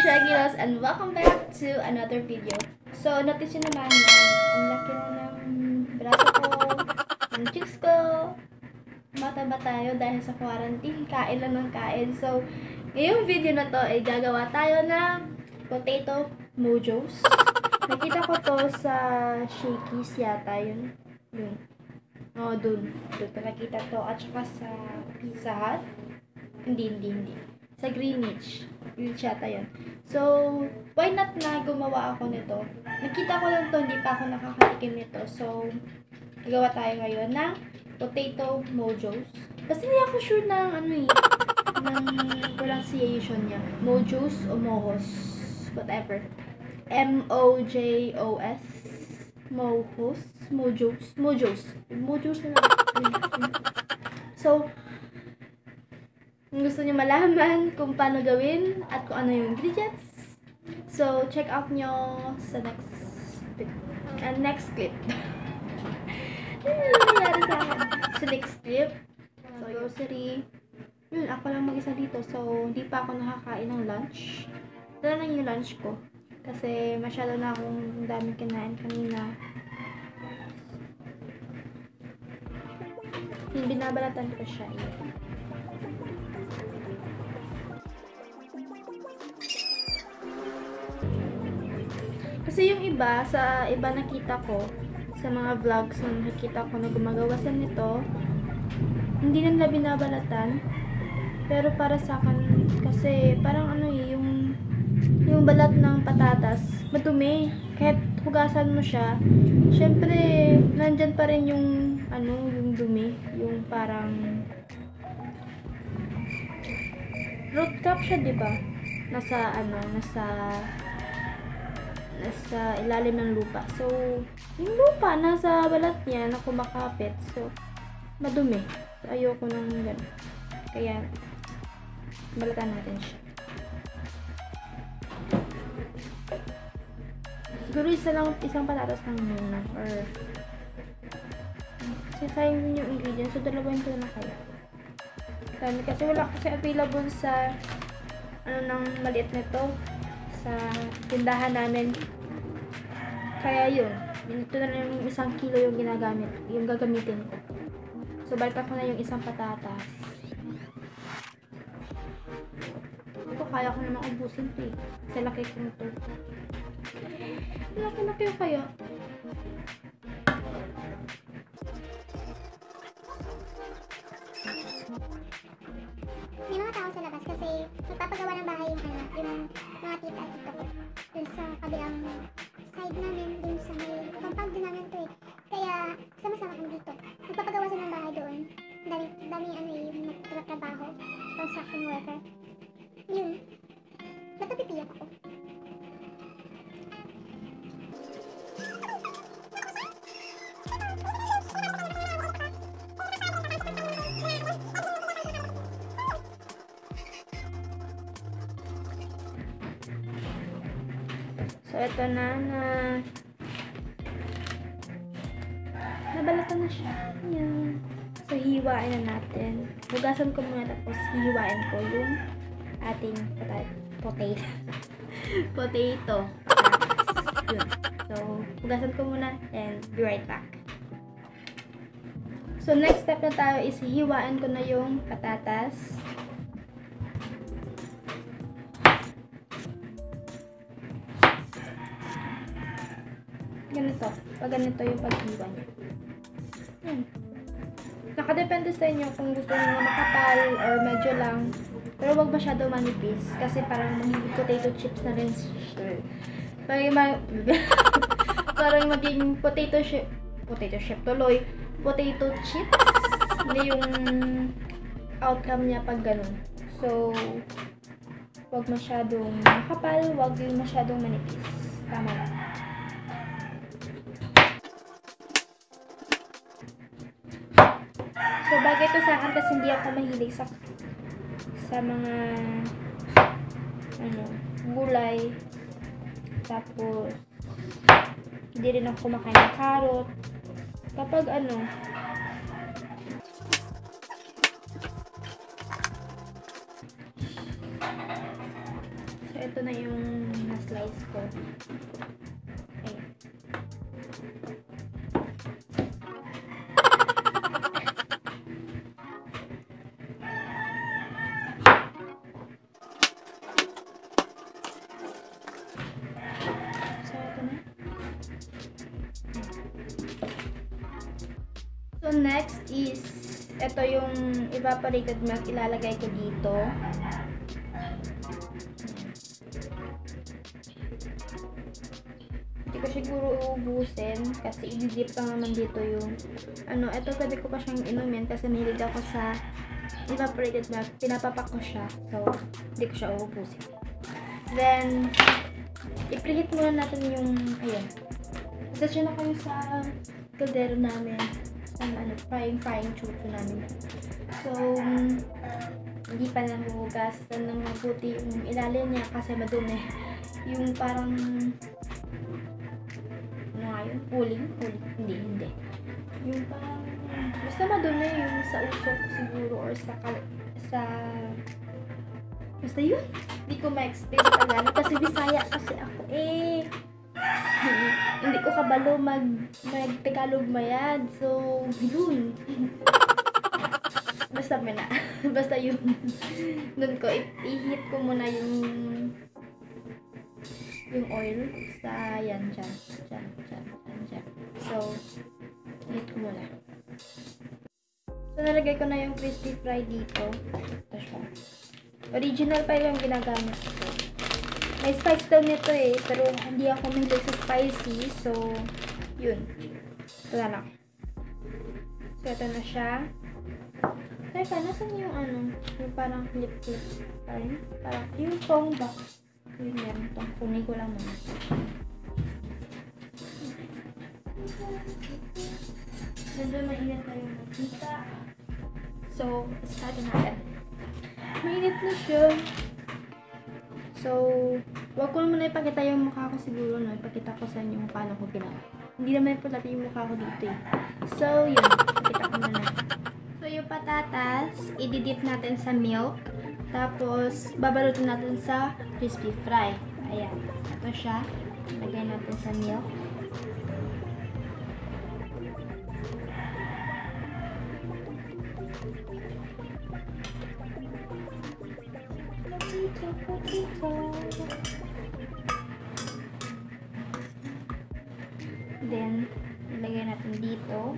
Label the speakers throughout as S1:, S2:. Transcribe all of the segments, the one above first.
S1: Shagilos and welcome back to another video. So, notice nyo naman na ang laki na ng braso ko, ng cheeks ko. Mataba tayo dahil sa quarantine, kain lang ng kain. So, ngayong video na to ay gagawa tayo ng potato mojos. Nakita ko to sa Shakey's yata yun. Oh, dun ko nakita to. At saka sa Pizza Hut. Hindi. Sa Greenwich. Yun yata yun. So, why not na gumawa ako nito? Nakita ko lang to, hindi pa ako nakakatikim nito. So, gagawa tayo ngayon ng potato mojos. Kasi hindi ako sure ng ng pronunciation niya. Mojos o mojos. Whatever. M-O-J-O-S. Mojos. Mojos na lang. So, kung gusto niyo malaman kung paano gawin at kung ano yung ingredients, so check out nyo sa next clip. Sa next clip. So, grocery. Yun, ako lang mag-isa dito. So, hindi pa ako nakakain ng lunch. Ito lang yung lunch ko. Kasi masyado na akong daming kinain kanina. Yung binabalatan ko siya. Kasi yung iba, sa iba nakita ko, sa mga vlogs na nakita ko na gumagawa sa nito, hindi na nila binabalatan. Pero para sa akin, kasi parang yung balat ng patatas, madumi. Kahit hugasan mo siya, syempre, nandyan pa rin yung, yung dumi. Yung parang root cup siya, diba? Nasa ilalim ng lupa. So, yung lupa, nasa balat niya na kumakapit. So, madumi. So, ayoko nang gano'n. Kaya, balatan natin siya. Siguro isang patatas lang muna. Or, kasi sayang yung ingredients. So, dalawin ko na kayo. Kasi wala kasi available sa ng maliit nito sa tindahan namin. Kaya yun. Ito na lang yung 1 kilo yung gagamitin ko. So, balitan ko na yung isang patatas. Ito, kaya ko naman ubusin ito eh. Kasi laki ko ito. Laki kaya.
S2: May mga tao sa labas kasi magpapagawa ng bahay yung mga tita at tito ko. Dun sa kabilang side namin, dun sa may compound din namin to eh. Kaya sama-sama kami dito. Magpapagawa sila ng bahay doon. Dami yung nagtatrabaho, construction worker. Yun. Ba't napipiyak ako?
S1: So, ito nabalatan na siya. Ayan. So, hihiwain na natin. Hugasan ko muna tapos hihiwain ko yung ating potato. Potato. Yun. So, hugasan ko muna and be right back. So, next step na tayo is hihiwain ko na yung patatas. Ganito. Pag ganito yung paghiwa niya. Nakadepende sa inyo kung gusto niyo makapal or medyo lang. Pero wag masyado manipis. Kasi parang magiging potato chips na rin. Parang magiging potato chip tuloy. Potato chips. Hindi yung outcome niya pag ganun. So, wag masyadong makapal. Wag yung masyadong manipis. Tama lang. So, bagay ito sa akin kasi hindi ako mahilig sa mga gulay. Tapos, hindi rin ako kumakain ng carrot. Kapag so, ito na yung na-slice ko. Ayan. So, ito na. So, next is, ito yung evaporated milk, ilalagay ko dito. Hindi ko siguro uubusin kasi i-dip lang naman dito yung, ito pwede ko pa siyang inumin kasi mahilig ako sa evaporated milk. Pinapapak ko siya. So, hindi ko siya uubusin. Then, i-preheat muna natin yung, ayan. Isa na kayo sa kaldero namin. Frying chucho namin. So, hindi pa nahuhugas ng mabuti yung ilalim niya kasi madumi. Yung parang, puling? Hindi. Yung parang, basta madumi yung sa usok siguro or basta yun. Hindi ko ma-explain sa Tagalog kasi Bisaya kasi ako hindi ko kabalo mag-Tagalog mayad. So, yun. Basta basta yun. Nun ko, i-heat ko muna yung oil sa yan, dyan. So, i-heat ko muna. So, nalagay ko na yung crispy fry dito. Ito siya. Original pa yung ginagamit ko. May spice daw nito pero hindi ako mahilig sa spicy. So, yun. Wala na. So, ito na siya. Teka, nasan yung yung parang clip. Parang, yung phone ba? Yun yan. Itong kunin ko lang muna. Medyo mainit tayo makita. So, start natin. Mainit na siya. So, wag ko muna ipakita yung mukha ko siguro, no? Ipakita ko sa inyo kung paano ko ginawa. Hindi naman po natin yung mukha ko dito So, yun. Ipakita ko muna. So, yung patatas, i-dip natin sa milk. Tapos, babalutin natin sa crispy fry. Ayan. Ito siya. Lagay natin sa milk. Then, ilagay natin dito.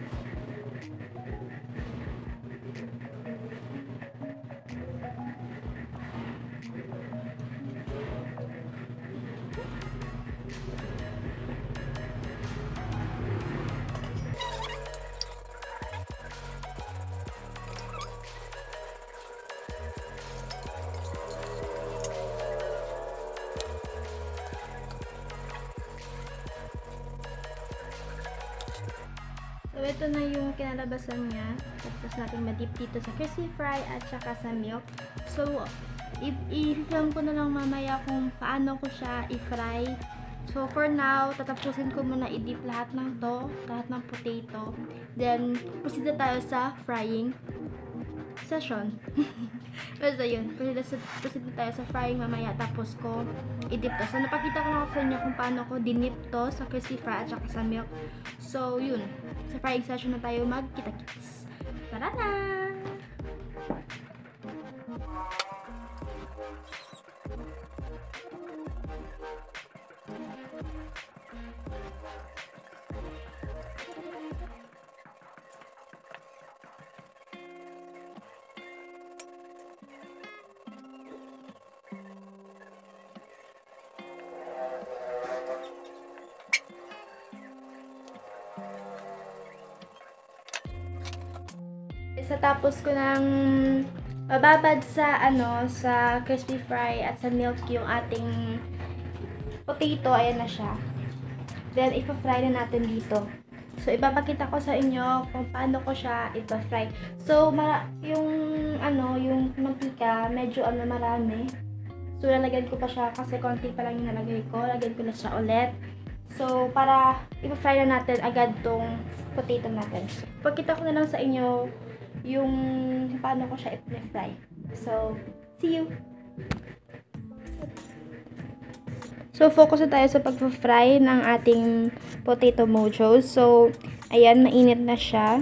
S1: So, ito na yung kinalabasan niya. Tapos natin ma-dip dito sa crispy fry at saka sa milk. So, i-film ko na lang mamaya kung paano ko siya i-fry. So, for now, tatapusin ko muna i-dip lahat ng potato. Then, proceed na tayo sa frying session. Basta yun. Proceed na tayo sa frying mamaya. Tapos ko i-dip to. So, napakita ko na sa inyo kung paano ko dinip to sa crispy fry at saka sa milk. So, yun. Sa frying session na tayo magkita-kits. Tara na! Sa tapos ko nang mababad sa sa crispy fry at sa milk yung ating potato, ayan na siya. Then ipa-fry na natin dito. So ipapakita ko sa inyo kung paano ko siya ipa-fry. So yung mantika medyo marami. So lalagyan ko pa siya kasi konti pa lang yung nalagay ko. Lagyan ko na siya ulit. So para ipa-fry na natin agad tong potato natin. So, pagkita ko na lang sa inyo yung paano ko siya i-fry. So, see you! So, focus na tayo sa pag-fry ng ating potato mojo. So, ayan, mainit na siya.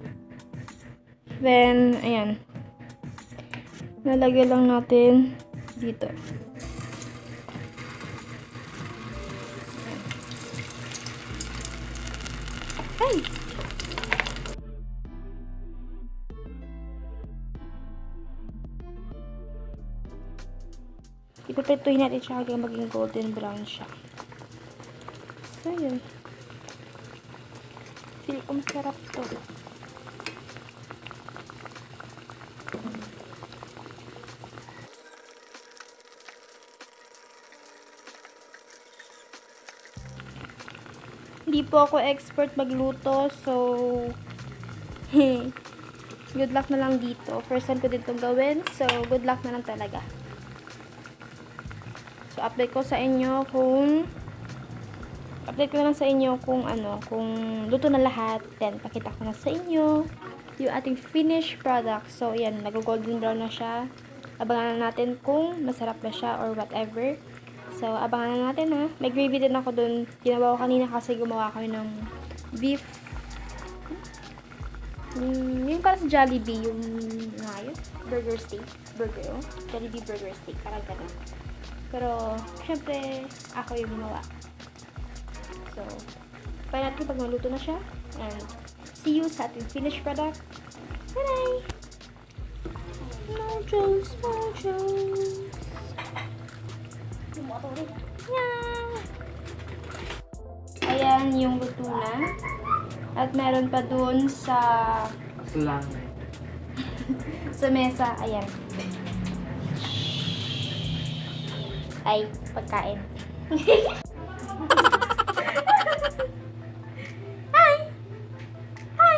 S1: Then, ayan. Nalagay lang natin dito. Ay! Ipiprituhin natin siya hanggang maging golden brown siya. So, yun. Feel ko masarap to. Hindi po ako expert magluto, so good luck na lang dito. First time ko din itong gawin, so good luck na lang talaga. So, update ko na lang sa inyo kung kung luto na lahat. Then, pakita ko na sa inyo yung ating finished product. So, yan, nag-golden brown na siya. Abangan na natin kung masarap na siya or whatever. So, abangan na natin ha. May gravy din ako dun. Ginawa ko kanina kasi gumawa ko ng beef. Yung para sa Jollibee, yung burger steak. Jollibee burger steak. Parang ganun. Pero, syempre, ako yung gumawa. So, paano natin pag maluto na siya. And, see you sa ating finished product. Bye-bye! Mojos. Ayan yung luto na. At meron pa dun sa sa mesa. Ayan. Ay, pagkain. Hi! Hi!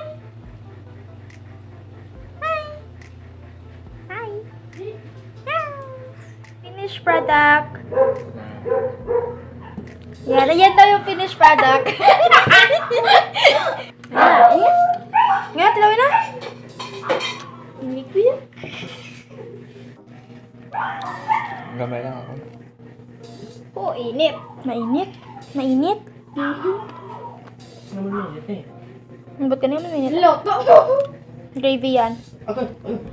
S1: Hi! Hi! Finished product. Yan daw yung finished product. Ayan. Nga, tilawin na. Hindi ko yan.
S3: Gamay lang ako.
S1: Oo, init. Mainit.
S3: Naman eh.
S1: Ba't ka naman mainit?
S2: Loko!
S1: Gravy yan.
S3: Okay.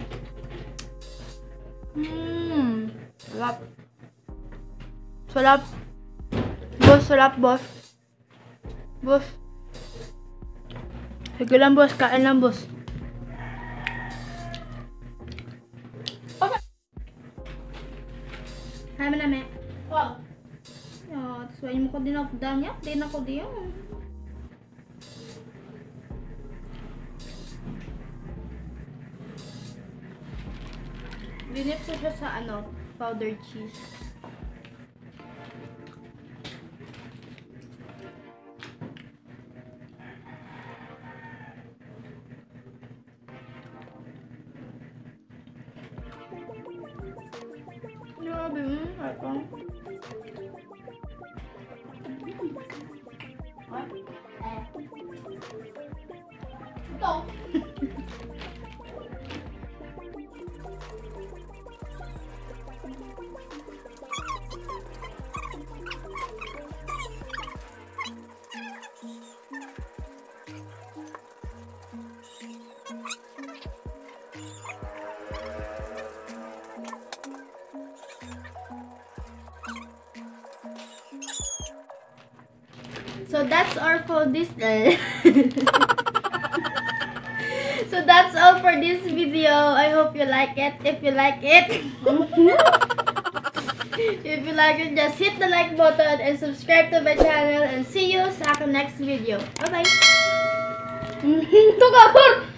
S1: Sarap. Sarap. Boss, sarap, boss. Boss. Sige lang, boss. Kain lang, boss. Kaya mo namin.
S2: Wow.
S1: Suwain mo ko din ako danya. Din ako din. Dinip ko siya sa powdered cheese. Grabe, harapang.
S2: Ito.
S1: So that's all for this So that's all for this video. I hope you like it. If you like it, just hit the like button and subscribe to my channel, and see you sa aking next video. Bye bye.